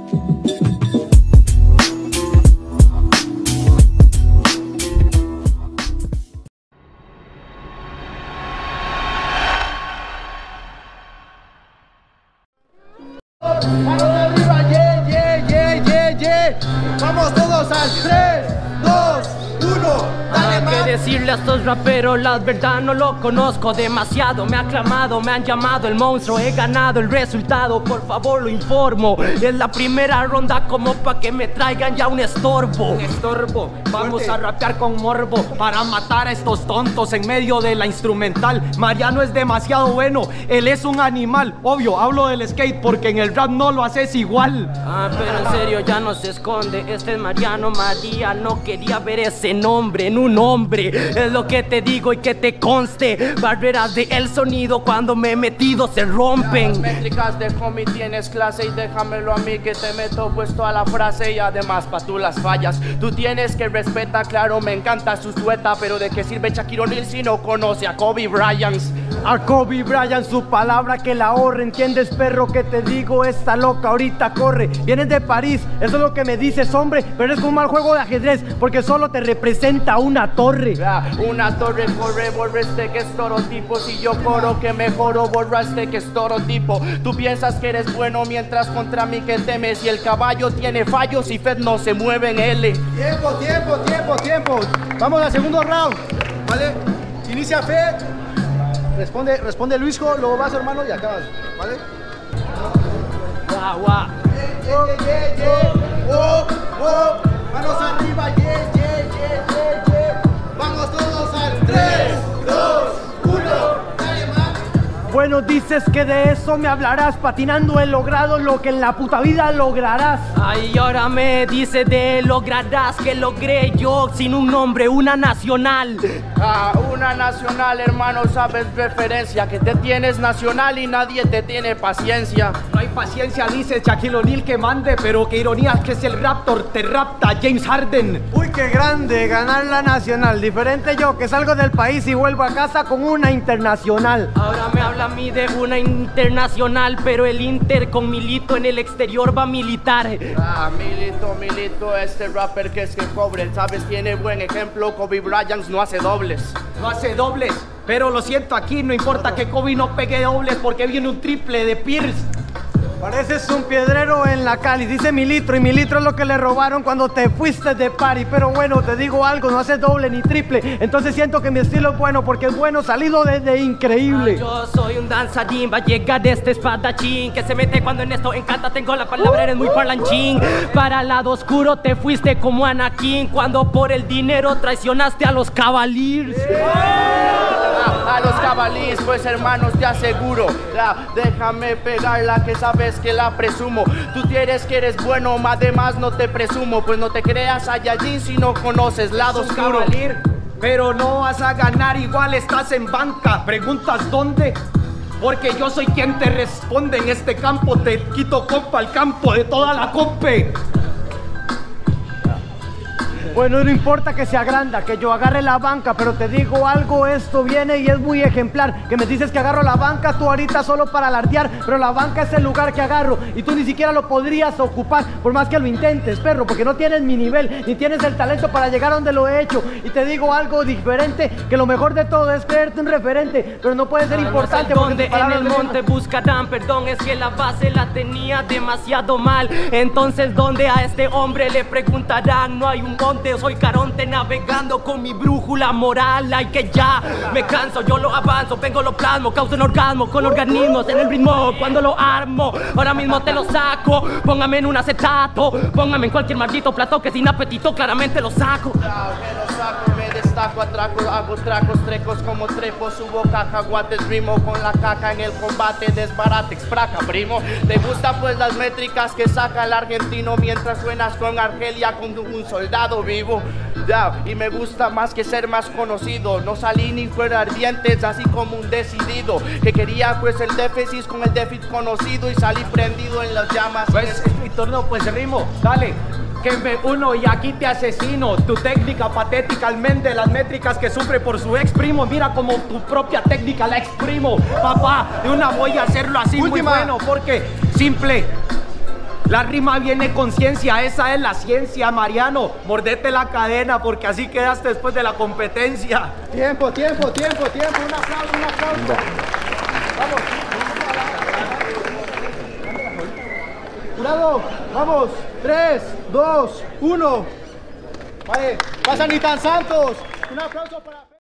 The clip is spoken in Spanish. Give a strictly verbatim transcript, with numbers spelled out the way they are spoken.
Manos arriba, yeah, yeah, yeah, yeah, yeah. Vamos todos al tres, dos, uno. Dale más. ¿Qué decirle a estos raperos? La verdad no lo conozco demasiado. Me ha aclamado, me han llamado el monstruo. He ganado el resultado, por favor lo informo. Es la primera ronda como pa' que me traigan ya un estorbo. Un estorbo, vamos Fuerte. a rapear con morbo para matar a estos tontos en medio de la instrumental. Mariano es demasiado bueno, él es un animal. Obvio, hablo del skate porque en el rap no lo haces igual. Ah, pero en serio ya no se esconde. Este es Mariano María, no quería ver ese nombre en un hombre. Es lo que te digo y que te conste. Barreras de el sonido cuando me he metido se rompen. Las métricas de homie tienes clase y déjamelo a mí que te meto puesto a la frase. Y además pa' tú las fallas tú tienes que respetar. Claro, me encanta su sueta, pero ¿de qué sirve Shaquille O'Neal si no conoce a Kobe Bryant? A Kobe Bryant su palabra que la ahorre. ¿Entiendes, perro? Que te digo, esta loca ahorita corre. Vienes de París, eso es lo que me dices, hombre. Pero es como un mal juego de ajedrez porque solo te representa una torre. Ya, una torre corre, borra este que es torotipo. Si yo coro que mejoro, borra este que es torotipo. Tú piensas que eres bueno mientras contra mí que temes. Y el caballo tiene fallos y Fed no se mueve en L. Tiempo, tiempo, tiempo, tiempo. Vamos al segundo round. ¿Vale? Inicia Fed. Responde, responde Luisjo, luego vas hermano y acabas. ¿Vale? Guau, guau. Yeah, yeah, yeah, yeah. Oh, oh. Manos arriba, yeah, yeah, yeah, yeah, yeah. Vamos todos al tres, dos, uno. Dale más. Bueno, dices que de eso me hablarás. Patinando he logrado lo que en la puta vida lograrás. Ay, ahora me dice de lograrás que logré yo sin un nombre, una nacional. Ah, una nacional, hermano, sabes referencia. Que te tienes nacional y nadie te tiene paciencia. No hay paciencia, dice Shaquille O'Neal que mande. Pero qué ironía que es el Raptor, te rapta James Harden. Uy, qué grande, ganar la nacional. Diferente yo, que salgo del país y vuelvo a casa con una internacional. Ahora me habla a mí de una internacional, pero el Inter con Milito en el exterior va a militar. Ah, Milito, Milito, este rapper que es que pobre, sabes, tiene buen ejemplo. Kobe Bryant no hace dobles. No hace dobles, pero lo siento aquí, no importa que Kobe no pegue dobles porque viene un triple de Pierce. Pareces un piedrero en la Cali, dice Militro, y Militro es lo que le robaron cuando te fuiste de party. Pero bueno, te digo algo, no haces doble ni triple. Entonces siento que mi estilo es bueno porque es bueno, salido desde increíble. Ah, yo soy un danzarín, va a llegar este espadachín que se mete cuando en esto encanta, tengo la palabra, eres muy parlanchín. Para el lado oscuro te fuiste como Anakin cuando por el dinero traicionaste a los Cavaliers. Ah, a los Cavaliers, pues hermanos, te aseguro, la, déjame pegarla que sabes que la presumo. Tú tienes que eres bueno, además no te presumo. Pues no te creas Saiyajin si no conoces lado oscuro. Cavalier, pero no vas a ganar, igual estás en banca. ¿Preguntas dónde? Porque yo soy quien te responde en este campo. Te quito compa al campo de toda la compe. Bueno, no importa que se agranda, que yo agarre la banca, pero te digo algo, esto viene y es muy ejemplar. Que me dices que agarro la banca, tú ahorita solo para alardear, pero la banca es el lugar que agarro y tú ni siquiera lo podrías ocupar, por más que lo intentes, perro, porque no tienes mi nivel, ni tienes el talento para llegar a donde lo he hecho. Y te digo algo diferente, que lo mejor de todo es creerte un referente, pero no puede ser Ah, importante no sé porque dónde tus palabras en el me- monte buscarán perdón, es que la base la tenía demasiado mal. Entonces ¿dónde a este hombre le preguntarán? No hay un monte, soy Caronte navegando con mi brújula moral. Ay que ya me canso, yo lo avanzo, vengo lo plasmo, causo un orgasmo con organismos en el ritmo cuando lo armo. Ahora mismo te lo saco, póngame en un acetato, póngame en cualquier maldito plato que sin apetito claramente lo saco. Ah, me lo saco, me destaco, atraco, hago tracos, trecos como trepo, subo caja, guates, rimo con la caca en el combate, desbarate, expraca, primo. ¿Te gustan pues las métricas que saca el argentino mientras suenas con Argelia con un soldado vivo? Ya, y me gusta más que ser más conocido, no salí ni fuera ardientes, así como un decidido, que quería pues el déficit con el déficit conocido y salí prendido en las llamas. Pues es mi turno, pues rimo, dale. Que me uno y aquí te asesino. Tu técnica patética al men de las métricas que sufre por su ex primo. Mira como tu propia técnica la exprimo. Papá, de una voy a hacerlo así. Última. Muy bueno porque simple. La rima viene con ciencia, esa es la ciencia, Mariano. Mordete la cadena porque así quedaste después de la competencia. Tiempo, tiempo, tiempo, tiempo. Un aplauso, un aplauso. Vamos. Jurado, vamos. Tres, dos, uno. Vale, pasa Nitan Santos. Un aplauso para...